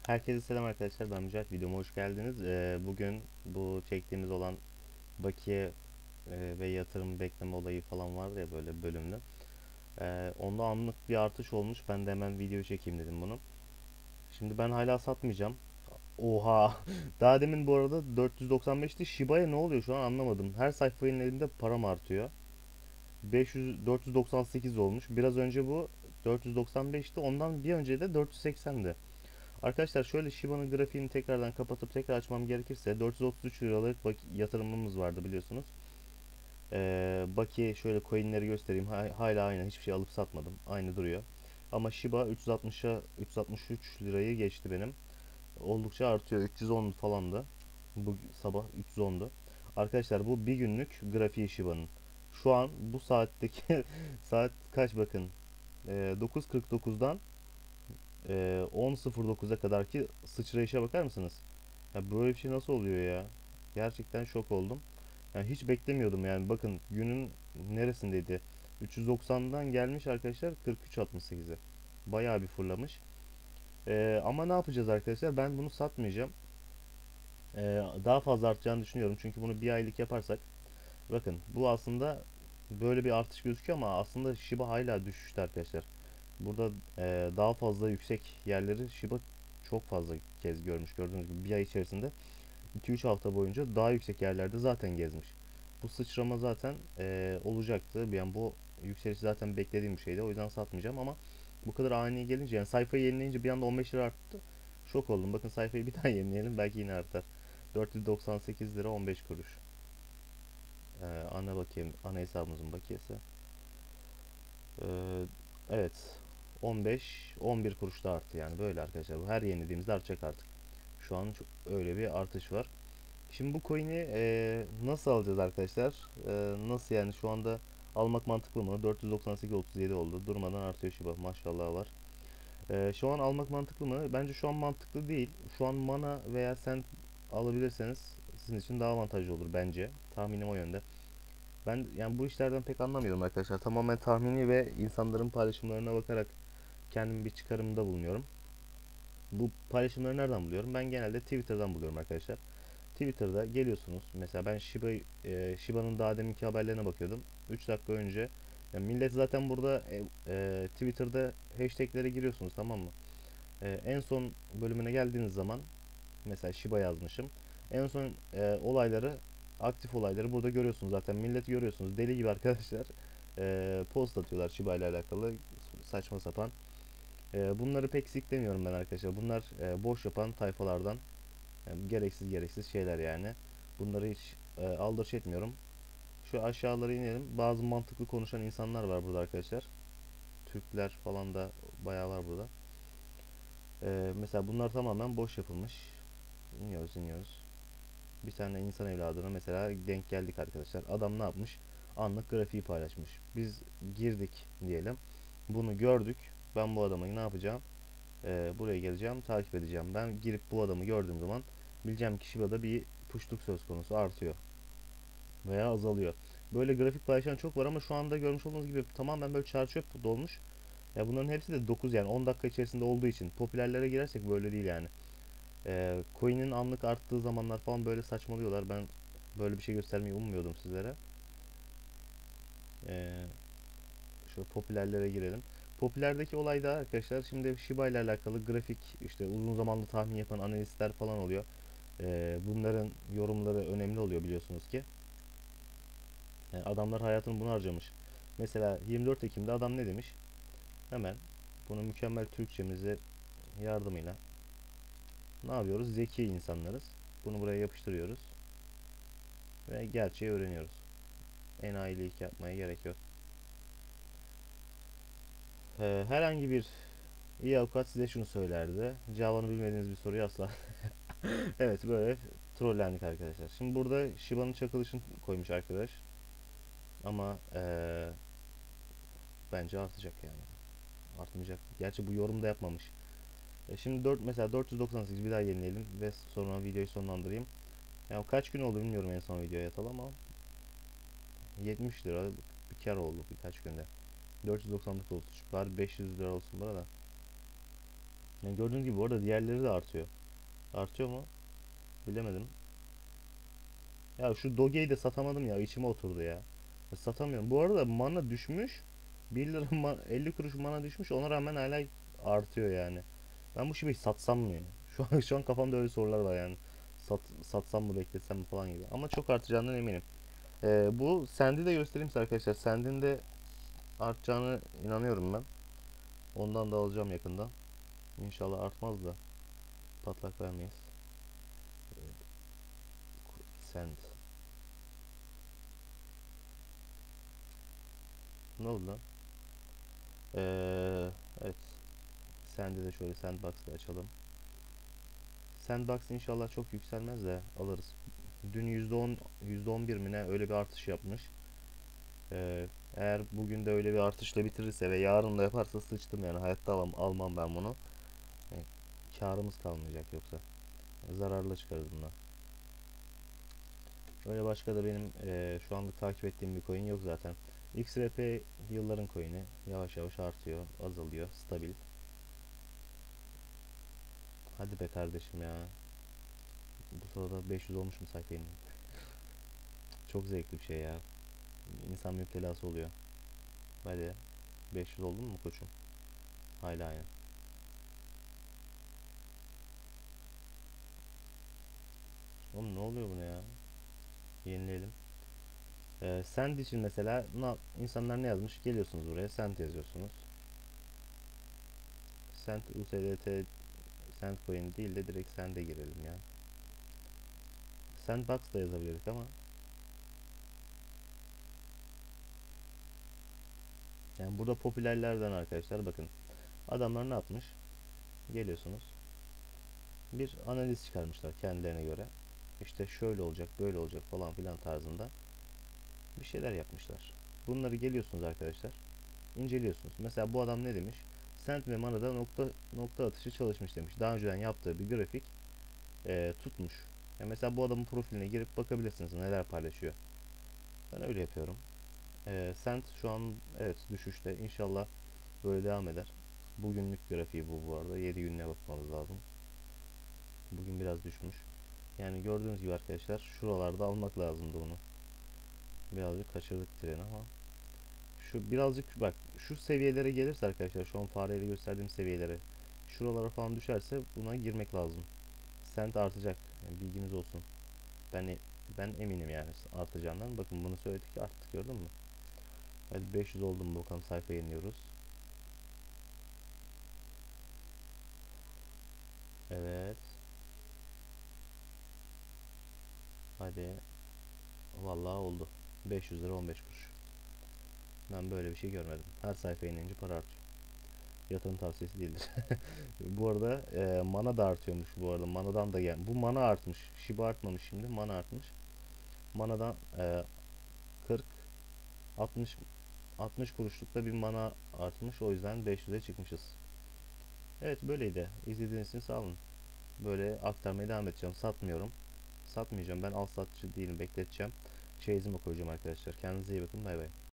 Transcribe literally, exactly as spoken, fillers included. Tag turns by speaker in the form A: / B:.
A: Herkese selam arkadaşlar. Ben Mücahit. Videoma hoş geldiniz. Ee, bugün bu çektiğimiz olan bakiye e, ve yatırım bekleme olayı falan vardı ya böyle bölümde. Ee, onda anlık bir artış olmuş. Ben de hemen video çekeyim dedim bunu. Şimdi ben hala satmayacağım. Oha! Daha demin bu arada dört yüz doksan beşti. Shiba'ya ne oluyor şu an anlamadım. Her sayfanın elinde param artıyor. beş yüz dört yüz doksan sekiz olmuş. Biraz önce bu dört yüz doksan beşti. Ondan bir önce de dört yüz seksendi. Arkadaşlar şöyle Shiba'nın grafiğini tekrardan kapatıp tekrar açmam gerekirse dört yüz otuz üç liralık bak yatırımımız vardı biliyorsunuz. Ee, Baki şöyle coinleri göstereyim. Ha- hala aynı. Hiçbir şey alıp satmadım. Aynı duruyor. Ama Shiba üç yüz altmışa üç yüz altmış üç lirayı geçti benim. Oldukça artıyor. üç yüz on falandı. Bu sabah üç yüz ondu. Arkadaşlar bu bir günlük grafiği Shiba'nın. Şu an bu saatteki saat kaç bakın. Ee, dokuz kırk dokuzdan e, on sıfır dokuza kadar ki sıçrayışa bakar mısınız? Ya böyle bir şey nasıl oluyor ya? Gerçekten şok oldum. Yani hiç beklemiyordum yani. Bakın günün neresindeydi? üç yüz doksandan gelmiş arkadaşlar kırk üç altmış sekize. Bayağı bir fırlamış. Ee, ama ne yapacağız arkadaşlar? Ben bunu satmayacağım. Ee, daha fazla artacağını düşünüyorum. Çünkü bunu bir aylık yaparsak. Bakın bu aslında böyle bir artış gözüküyor ama aslında Shiba hala düşüşte arkadaşlar. Burada e, daha fazla yüksek yerleri Shiba çok fazla kez görmüş. Gördüğünüz gibi bir ay içerisinde iki üç hafta boyunca daha yüksek yerlerde zaten gezmiş. Bu sıçrama zaten e, olacaktı. Yani bu yükseliş zaten beklediğim bir şeydi. O yüzden satmayacağım ama bu kadar ani gelince yani sayfayı yenileyince bir anda on beş lira arttı. Şok oldum. Bakın sayfayı bir daha yenileyelim belki yine artar. dört yüz doksan sekiz lira on beş kuruş. Ee, ana bakayım ana hesabımızın bakiyesi. Ee, evet on beş on bir kuruş da arttı yani böyle arkadaşlar. Bu her yenilediğimizde artacak artık. Şu an çok, öyle bir artış var. Şimdi bu coin'i e, nasıl alacağız arkadaşlar? E, nasıl yani şu anda almak mantıklı mı? dört yüz doksan sekiz otuz yedi oldu. Durmadan artıyor Shiba. Maşallah var. E, şu an almak mantıklı mı? Bence şu an mantıklı değil. Şu an mana veya sen alabilirseniz sizin için daha avantajlı olur bence. Tahminim o yönde. Ben yani bu işlerden pek anlamıyorum arkadaşlar. Tamamen tahmini ve insanların paylaşımlarına bakarak kendim bir çıkarımda bulunuyorum. Bu paylaşımları nereden buluyorum? Ben genelde Twitter'dan buluyorum arkadaşlar. Twitter'da geliyorsunuz. Mesela ben Shiba, e, Shiba'nın daha deminki haberlerine bakıyordum. üç dakika önce. Ya millet zaten burada e, e, Twitter'da hashtaglere giriyorsunuz tamam mı? E, en son bölümüne geldiğiniz zaman mesela Shiba yazmışım. En son e, olayları aktif olayları burada görüyorsunuz zaten. Milleti görüyorsunuz. Deli gibi arkadaşlar. E, post atıyorlar Shiba ile alakalı saçma sapan. E, bunları pek siklemiyorum ben arkadaşlar. Bunlar e, boş yapan tayfalardan. Yani gereksiz gereksiz şeyler yani. Bunları hiç e, aldırış etmiyorum. Şu aşağılara inelim. Bazı mantıklı konuşan insanlar var burada arkadaşlar. Türkler falan da bayağı var burada. E, mesela bunlar tamamen boş yapılmış. İniyoruz iniyoruz. Bir tane insan evladına mesela denk geldik arkadaşlar. Adam ne yapmış? Anlık grafiği paylaşmış. Biz girdik diyelim. Bunu gördük. Ben bu adamı ne yapacağım? E, buraya geleceğim, takip edeceğim. Ben girip bu adamı gördüğüm zaman bileceğim ki Shiba'da bir puşluk söz konusu artıyor veya azalıyor. Böyle grafik paylaşan çok var ama şu anda görmüş olduğunuz gibi tamamen böyle çarçöp dolmuş. Ya bunların hepsi de dokuz yani on dakika içerisinde olduğu için popülerlere girersek böyle değil yani. Ee, coin'in anlık arttığı zamanlar falan böyle saçmalıyorlar. Ben böyle bir şey göstermeyi ummuyordum sizlere. Ee, Şöyle popülerlere girelim. Popülerdeki olay da arkadaşlar şimdi Shiba ile alakalı grafik işte uzun zamanlı tahmin yapan analistler falan oluyor. Ee, bunların yorumları önemli oluyor biliyorsunuz ki. Yani adamlar hayatını buna harcamış. Mesela yirmi dört Ekim'de adam ne demiş? Hemen bunu mükemmel Türkçemize yardımıyla ne yapıyoruz? Zeki insanlarız. Bunu buraya yapıştırıyoruz ve gerçeği öğreniyoruz. Enayilik yapmaya gerek yok. Ee, herhangi bir iyi avukat size şunu söylerdi. Cevabını bilmediğiniz bir soruyu asla. Evet böyle trollendik arkadaşlar. Şimdi burada Shiba'nın çakılışını koymuş arkadaş. Ama ee, bence artacak yani. Artmayacak. Gerçi bu yorum da yapmamış. E şimdi dört mesela dört yüz doksan sekiz bir daha yenileyelim ve sonra videoyu sonlandırayım. Ya kaç gün oldu bilmiyorum en son videoya yatalı ama yetmiş lira bir kar oldu birkaç günde. dört yüz doksan dokuz olsun. Bari beş yüz lira olsun burada. Yani gördüğünüz gibi bu arada diğerleri de artıyor. Artıyor mu? Bilemedim. Ya şu Doge'yi de satamadım ya, içime oturdu ya. Ya satamıyorum. Bu arada mana düşmüş. bir lira ma- elli kuruş mana düşmüş. Ona rağmen hala artıyor yani. Ben bu şeyi satsam mı ya? Şu an şu an kafamda öyle sorular var yani. Sat, satsam mı beklesem mi falan gibi. Ama çok artacağından eminim. Ee, bu Send'i de göstereyim size arkadaşlar. Send'in de artacağını inanıyorum ben. Ondan da alacağım yakında. İnşallah artmaz da patlak vermeyiz. Send. Ne oldu lan? Ee, evet. Send'i de şöyle Sandbox'ta açalım. Sandbox inşallah çok yükselmez de alırız. Dün yüzde on, yüzde on bir mi ne öyle bir artış yapmış. Ee, Eğer bugün de öyle bir artışla bitirirse ve yarın da yaparsa sıçtım yani. Hayatta alam, almam ben bunu. Yani karımız kalmayacak yoksa. Zararla çıkarız bundan. Öyle başka da benim e, şu anlık takip ettiğim bir coin yok zaten. X R P yılların coin'i yavaş yavaş artıyor, azalıyor, stabil. Hadi be kardeşim ya. Bu sırada beş yüz olmuş mu sayfayı? Çok zevkli bir şey ya. İnsan müptelası oluyor. Hadi. beş yüz oldun mu koçum? Hala aynı. Oğlum ne oluyor buna ya? Yenileyelim. Ee, send için mesela na- insanlar ne yazmış? Geliyorsunuz buraya send yazıyorsunuz. Send U S D T send coin değil de direkt send'e girelim ya. Sandbox da yazabilirdik ama yani burada popülerlerden arkadaşlar bakın. Adamlar ne yapmış? Geliyorsunuz. Bir analiz çıkarmışlar kendilerine göre. İşte şöyle olacak, böyle olacak falan filan tarzında bir şeyler yapmışlar. Bunları geliyorsunuz arkadaşlar, inceliyorsunuz. Mesela bu adam ne demiş? Sent ve Mana'da nokta nokta atışı çalışmış demiş. Daha önceden yaptığı bir grafik e, tutmuş. Ya mesela bu adamın profiline girip bakabilirsiniz neler paylaşıyor. Ben öyle yapıyorum. E, Sent şu an evet düşüşte. İnşallah böyle devam eder. Bugünlük grafiği bu bu arada. yedi gününe bakmamız lazım. Bugün biraz düşmüş. Yani gördüğünüz gibi arkadaşlar şuralarda almak lazımdı onu. Birazcık kaçırdık treni ama şu birazcık bak şu seviyelere gelirse arkadaşlar şu an fareyle gösterdiğim seviyelere şuralara falan düşerse buna girmek lazım. Sent artacak. Yani bilginiz olsun. Ben e- ben eminim yani artacağından. Bakın bunu söyledik arttık gördün mü? Hadi beş yüz oldu mu bakalım sayfa yeniliyoruz. Evet. Hadi. Vallahi oldu. beş yüz lira on beş kuruş. Ben böyle bir şey görmedim. Her sayfa inince para artıyor. Yatırım tavsiyesi değildir. Bu arada e, mana da artıyormuş bu arada. Manadan da gel. Bu mana artmış. Shiba artmamış şimdi. Mana artmış. Manadan e, kırk altmış altmış kuruşlukta bir mana artmış. O yüzden beş yüze çıkmışız. Evet böyleydi. İzlediğiniz için sağ olun. Böyle aktarmaya devam edeceğim. Satmıyorum. Satmayacağım. Ben al satçı değilim. Bekleteceğim. Çeyizime koyacağım arkadaşlar. Kendinize iyi bakın. Bay bay.